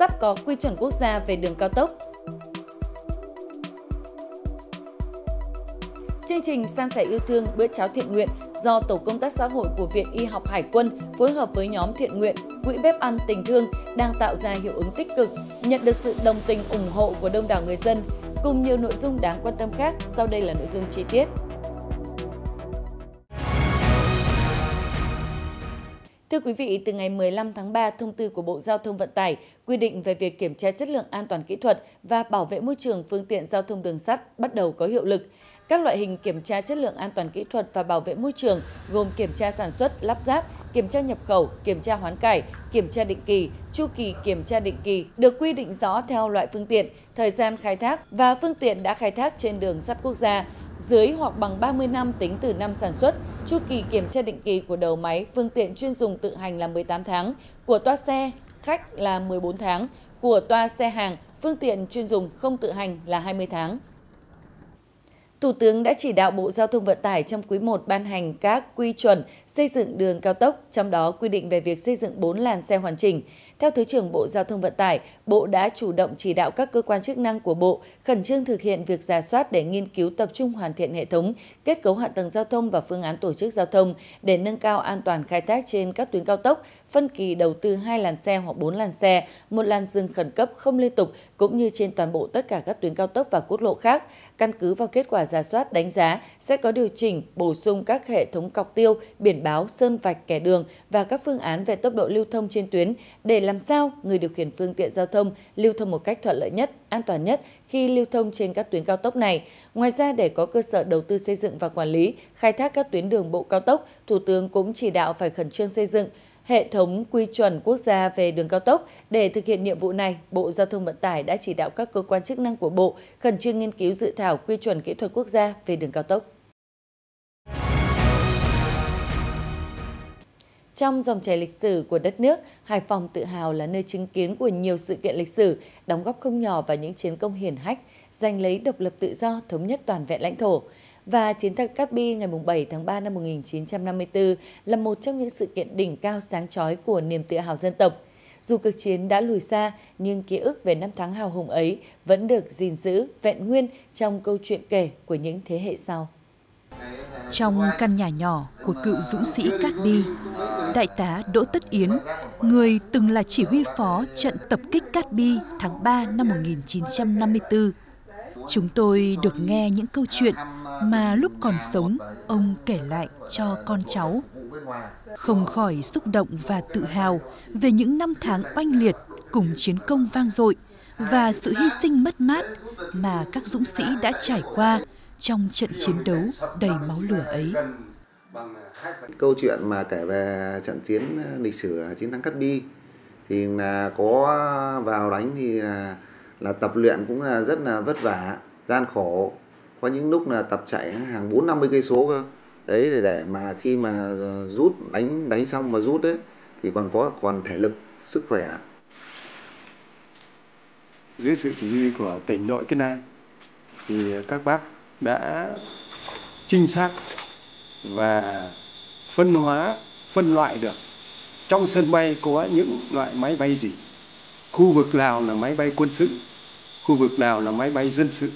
sắp có quy chuẩn quốc gia về đường cao tốc. Chương trình San sẻ yêu thương bữa cháo thiện nguyện do Tổ công tác xã hội của Viện Y học Hải quân phối hợp với nhóm thiện nguyện Quỹ bếp ăn tình thương đang tạo ra hiệu ứng tích cực, nhận được sự đồng tình ủng hộ của đông đảo người dân. Cùng nhiều nội dung đáng quan tâm khác, sau đây là nội dung chi tiết. Thưa quý vị, từ ngày 15 tháng 3, thông tư của Bộ Giao thông Vận tải quy định về việc kiểm tra chất lượng an toàn kỹ thuật và bảo vệ môi trường phương tiện giao thông đường sắt bắt đầu có hiệu lực. Các loại hình kiểm tra chất lượng an toàn kỹ thuật và bảo vệ môi trường gồm kiểm tra sản xuất, lắp ráp, kiểm tra nhập khẩu, kiểm tra hoán cải, kiểm tra định kỳ, chu kỳ kiểm tra định kỳ được quy định rõ theo loại phương tiện, thời gian khai thác và phương tiện đã khai thác trên đường sắt quốc gia dưới hoặc bằng 30 năm tính từ năm sản xuất. Chu kỳ kiểm tra định kỳ của đầu máy, phương tiện chuyên dùng tự hành là 18 tháng, của toa xe khách là 14 tháng, của toa xe hàng, phương tiện chuyên dùng không tự hành là 20 tháng. Thủ tướng đã chỉ đạo Bộ Giao thông Vận tải trong quý 1 ban hành các quy chuẩn xây dựng đường cao tốc, trong đó quy định về việc xây dựng 4 làn xe hoàn chỉnh. Theo Thứ trưởng Bộ Giao thông Vận tải, Bộ đã chủ động chỉ đạo các cơ quan chức năng của Bộ khẩn trương thực hiện việc rà soát để nghiên cứu tập trung hoàn thiện hệ thống, kết cấu hạ tầng giao thông và phương án tổ chức giao thông để nâng cao an toàn khai thác trên các tuyến cao tốc, phân kỳ đầu tư 2 làn xe hoặc 4 làn xe, 1 làn dừng khẩn cấp không liên tục cũng như trên toàn bộ tất cả các tuyến cao tốc và quốc lộ khác. Căn cứ vào kết quả rà soát đánh giá sẽ có điều chỉnh, bổ sung các hệ thống cọc tiêu, biển báo, sơn vạch kẻ đường và các phương án về tốc độ lưu thông trên tuyến để làm sao người điều khiển phương tiện giao thông lưu thông một cách thuận lợi nhất, an toàn nhất khi lưu thông trên các tuyến cao tốc này. Ngoài ra, để có cơ sở đầu tư xây dựng và quản lý, khai thác các tuyến đường bộ cao tốc, Thủ tướng cũng chỉ đạo phải khẩn trương xây dựng hệ thống quy chuẩn quốc gia về đường cao tốc. Để thực hiện nhiệm vụ này, Bộ Giao thông Vận tải đã chỉ đạo các cơ quan chức năng của Bộ khẩn trương nghiên cứu dự thảo quy chuẩn kỹ thuật quốc gia về đường cao tốc. Trong dòng chảy lịch sử của đất nước, Hải Phòng tự hào là nơi chứng kiến của nhiều sự kiện lịch sử, đóng góp không nhỏ vào những chiến công hiển hách, giành lấy độc lập tự do, thống nhất toàn vẹn lãnh thổ. Và chiến thắng Cát Bi ngày 7 tháng 3 năm 1954 là một trong những sự kiện đỉnh cao sáng chói của niềm tự hào dân tộc. Dù cuộc chiến đã lùi xa, nhưng ký ức về năm tháng hào hùng ấy vẫn được gìn giữ, vẹn nguyên trong câu chuyện kể của những thế hệ sau. Trong căn nhà nhỏ của cựu dũng sĩ Cát Bi, Đại tá Đỗ Tất Yến, người từng là chỉ huy phó trận tập kích Cát Bi tháng 3 năm 1954, chúng tôi được nghe những câu chuyện mà lúc còn sống ông kể lại cho con cháu. Không khỏi xúc động và tự hào về những năm tháng oanh liệt cùng chiến công vang dội và sự hy sinh mất mát mà các dũng sĩ đã trải qua trong trận chiến đấu đầy máu lửa ấy. Câu chuyện mà kể về trận chiến lịch sử chiến thắng Cát Bi thì là có vào đánh thì là tập luyện cũng là rất là vất vả, gian khổ. Có những lúc là tập chạy hàng 4-50 cây số cơ. Đấy để mà khi mà rút đánh xong mà rút đấy thì còn thể lực, sức khỏe. Dưới sự chỉ huy của tỉnh đội Kiến An thì các bác đã trinh sát và phân loại được trong sân bay có những loại máy bay gì, khu vực nào là máy bay quân sự, khu vực nào là máy bay dân sự.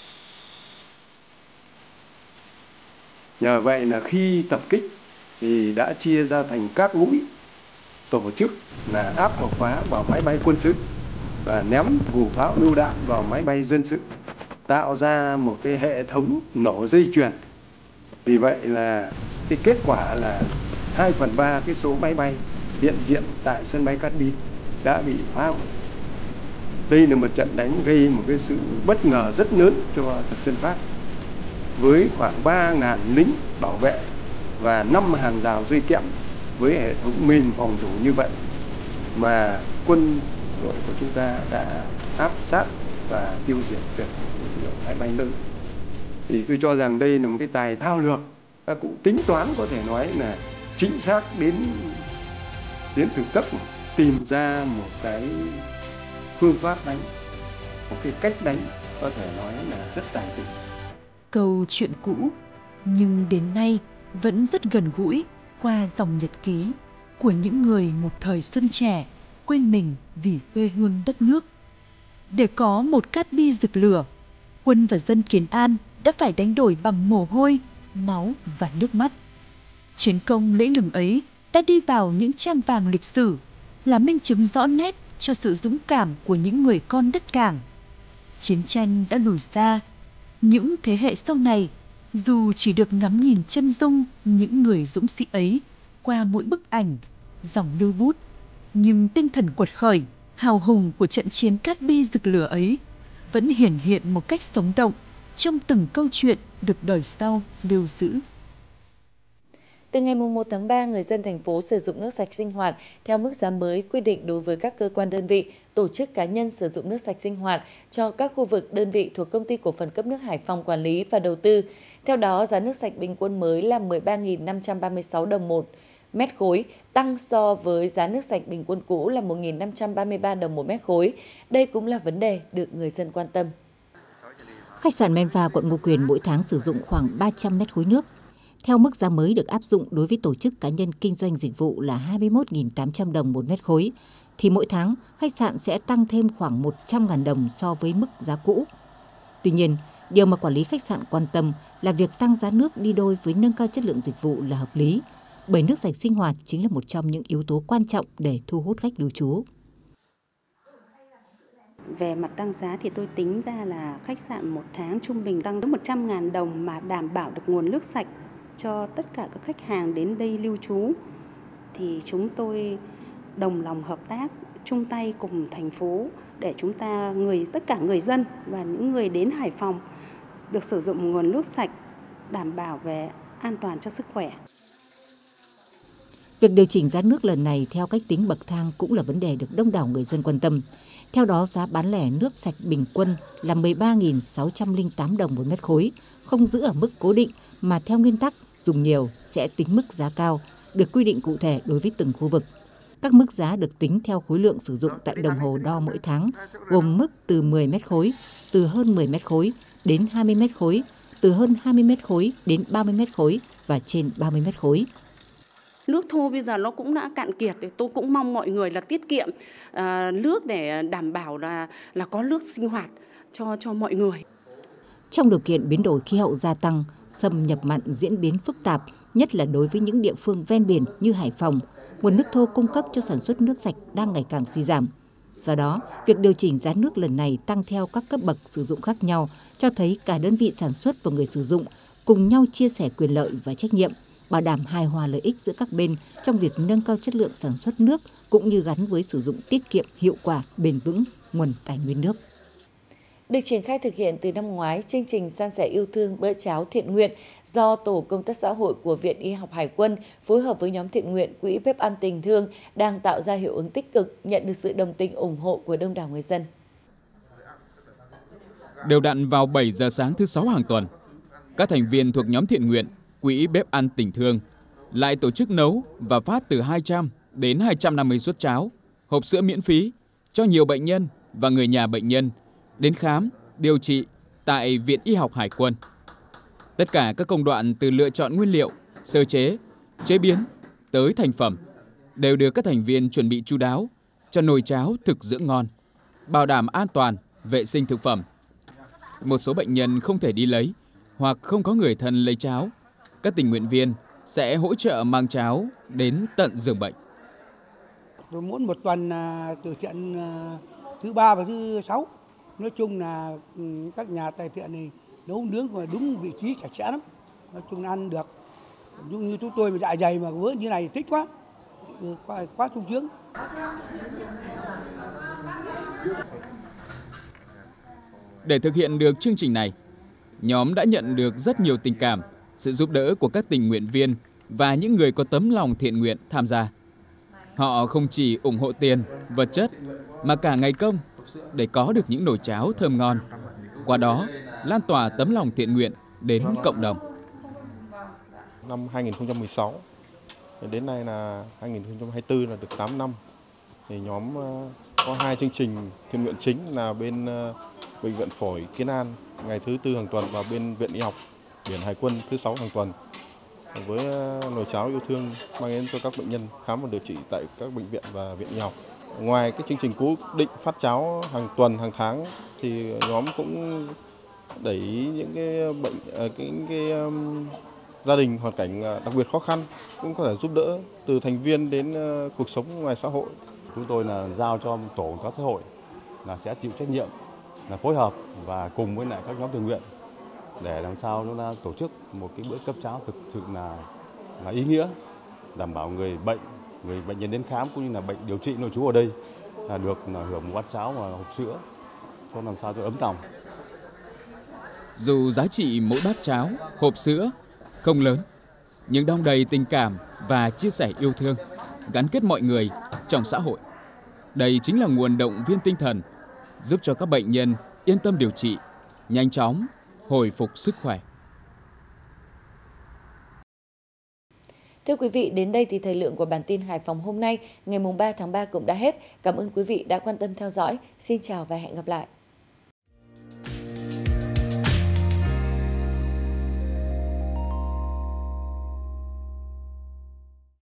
Nhờ vậy là khi tập kích thì đã chia ra thành các mũi, tổ chức là áp hỏa phá vào máy bay quân sự và ném thủ pháo lưu đạn vào máy bay dân sự, tạo ra một cái hệ thống nổ dây chuyền. Vì vậy là cái kết quả là 2/3 cái số máy bay hiện diện tại sân bay Cát Bi đã bị phá hủy. Đây là một trận đánh gây một cái sự bất ngờ rất lớn cho thực dân Pháp, với khoảng 3.000 lính bảo vệ và 5 hàng rào dây kẽm với hệ thống mìn phòng thủ như vậy mà quân đội của chúng ta đã áp sát và tiêu diệt được máy bay lớn. Thì tôi cho rằng đây là một cái tài thao lược, các cụ tính toán có thể nói là chính xác đến từng tấc, tìm ra một cái phương pháp đánh, một cái cách đánh có thể nói là rất tài tình. Câu chuyện cũ nhưng đến nay vẫn rất gần gũi qua dòng nhật ký của những người một thời xuân trẻ quên mình vì quê hương đất nước. Để có một Cát Bi rực lửa, quân và dân Kiến An đã phải đánh đổi bằng mồ hôi, máu và nước mắt. Chiến công lẫy lừng ấy đã đi vào những trang vàng lịch sử, là minh chứng rõ nét cho sự dũng cảm của những người con đất Cảng. Chiến tranh đã lùi xa, những thế hệ sau này dù chỉ được ngắm nhìn chân dung những người dũng sĩ ấy qua mỗi bức ảnh, dòng lưu bút, nhưng tinh thần quật khởi, hào hùng của trận chiến Cát Bi rực lửa ấy vẫn hiển hiện một cách sống động trong từng câu chuyện được đời sau lưu giữ. Từ ngày 1 tháng 3, người dân thành phố sử dụng nước sạch sinh hoạt theo mức giá mới quy định đối với các cơ quan đơn vị, tổ chức cá nhân sử dụng nước sạch sinh hoạt cho các khu vực đơn vị thuộc Công ty Cổ phần Cấp nước Hải Phòng quản lý và đầu tư. Theo đó, giá nước sạch bình quân mới là 13.536 đồng một mét khối, tăng so với giá nước sạch bình quân cũ là 1.533 đồng một mét khối. Đây cũng là vấn đề được người dân quan tâm. Khách sạn Menva, quận Ngô Quyền mỗi tháng sử dụng khoảng 300 mét khối nước. Theo mức giá mới được áp dụng đối với tổ chức cá nhân kinh doanh dịch vụ là 21.800 đồng một mét khối, thì mỗi tháng khách sạn sẽ tăng thêm khoảng 100.000 đồng so với mức giá cũ. Tuy nhiên, điều mà quản lý khách sạn quan tâm là việc tăng giá nước đi đôi với nâng cao chất lượng dịch vụ là hợp lý, bởi nước sạch sinh hoạt chính là một trong những yếu tố quan trọng để thu hút khách lưu trú. Về mặt tăng giá thì tôi tính ra là khách sạn một tháng trung bình tăng 100.000 đồng mà đảm bảo được nguồn nước sạch cho tất cả các khách hàng đến đây lưu trú. Thì chúng tôi đồng lòng hợp tác, chung tay cùng thành phố để chúng ta tất cả người dân và những người đến Hải Phòng được sử dụng nguồn nước sạch đảm bảo về an toàn cho sức khỏe. Việc điều chỉnh giá nước lần này theo cách tính bậc thang cũng là vấn đề được đông đảo người dân quan tâm. Theo đó, giá bán lẻ nước sạch bình quân là 13.608 đồng một mét khối, không giữ ở mức cố định mà theo nguyên tắc dùng nhiều sẽ tính mức giá cao, được quy định cụ thể đối với từng khu vực. Các mức giá được tính theo khối lượng sử dụng tại đồng hồ đo mỗi tháng, gồm mức từ 10 mét khối, từ hơn 10 mét khối đến 20 mét khối, từ hơn 20 mét khối đến 30 mét khối và trên 30 mét khối. Nước thô bây giờ nó cũng đã cạn kiệt, thì tôi cũng mong mọi người là tiết kiệm nước để đảm bảo là có nước sinh hoạt cho mọi người. Trong điều kiện biến đổi khí hậu gia tăng, xâm nhập mặn diễn biến phức tạp, nhất là đối với những địa phương ven biển như Hải Phòng, nguồn nước thô cung cấp cho sản xuất nước sạch đang ngày càng suy giảm. Do đó, việc điều chỉnh giá nước lần này tăng theo các cấp bậc sử dụng khác nhau cho thấy cả đơn vị sản xuất và người sử dụng cùng nhau chia sẻ quyền lợi và trách nhiệm, bảo đảm hài hòa lợi ích giữa các bên trong việc nâng cao chất lượng sản xuất nước cũng như gắn với sử dụng tiết kiệm, hiệu quả, bền vững nguồn tài nguyên nước. Được triển khai thực hiện từ năm ngoái, chương trình san sẻ yêu thương bữa cháo thiện nguyện do Tổ công tác xã hội của Viện Y học Hải quân phối hợp với nhóm thiện nguyện Quỹ Bếp ăn tình thương đang tạo ra hiệu ứng tích cực, nhận được sự đồng tình ủng hộ của đông đảo người dân. Đều đặn vào 7 giờ sáng thứ 6 hàng tuần, các thành viên thuộc nhóm thiện nguyện Quỹ Bếp ăn tình thương lại tổ chức nấu và phát từ 200 đến 250 suất cháo, hộp sữa miễn phí cho nhiều bệnh nhân và người nhà bệnh nhân đến khám, điều trị tại Viện Y học Hải quân. Tất cả các công đoạn từ lựa chọn nguyên liệu, sơ chế, chế biến tới thành phẩm đều được các thành viên chuẩn bị chu đáo cho nồi cháo thực dưỡng ngon, bảo đảm an toàn, vệ sinh thực phẩm. Một số bệnh nhân không thể đi lấy hoặc không có người thân lấy cháo, các tình nguyện viên sẽ hỗ trợ mang cháo đến tận giường bệnh. Tôi muốn một tuần từ thiện thứ 3 và thứ 6. Nói chung là các nhà tài thiện này nấu nướng và đúng vị trí sạch sẽ lắm. Nói chung là ăn được. Như chúng tôi mà dạ dày mà với như này thích quá. Quá sung sướng. Để thực hiện được chương trình này, nhóm đã nhận được rất nhiều tình cảm, sự giúp đỡ của các tình nguyện viên và những người có tấm lòng thiện nguyện tham gia. Họ không chỉ ủng hộ tiền, vật chất, mà cả ngày công để có được những nồi cháo thơm ngon. Qua đó, lan tỏa tấm lòng thiện nguyện đến cộng đồng. Năm 2016, đến nay là 2024 là được 8 năm. Thì nhóm có 2 chương trình thiện nguyện chính là bên Bệnh viện Phổi Kiến An ngày thứ 4 hàng tuần và bên Viện Y học Biển Hải quân thứ 6 hàng tuần. Với nồi cháo yêu thương mang đến cho các bệnh nhân khám và điều trị tại các bệnh viện và viện y học. Ngoài cái chương trình cố định phát cháo hàng tuần, hàng tháng thì nhóm cũng đẩy những cái gia đình hoàn cảnh đặc biệt khó khăn cũng có thể giúp đỡ từ thành viên đến cuộc sống ngoài xã hội. Chúng tôi là giao cho tổ công tác xã hội là sẽ chịu trách nhiệm là phối hợp và cùng với lại các nhóm tình nguyện để làm sao chúng ta tổ chức một cái bữa cấp cháo thực sự là ý nghĩa, đảm bảo người bệnh nhân đến khám cũng như là bệnh điều trị nội trú ở đây là được hưởng một bát cháo và hộp sữa cho làm sao cho ấm lòng. Dù giá trị mỗi bát cháo, hộp sữa không lớn, nhưng đong đầy tình cảm và chia sẻ yêu thương, gắn kết mọi người trong xã hội. Đây chính là nguồn động viên tinh thần, giúp cho các bệnh nhân yên tâm điều trị, nhanh chóng hồi phục sức khỏe. Thưa quý vị, đến đây thì thời lượng của bản tin Hải Phòng hôm nay, ngày 3 tháng 3 cũng đã hết. Cảm ơn quý vị đã quan tâm theo dõi. Xin chào và hẹn gặp lại.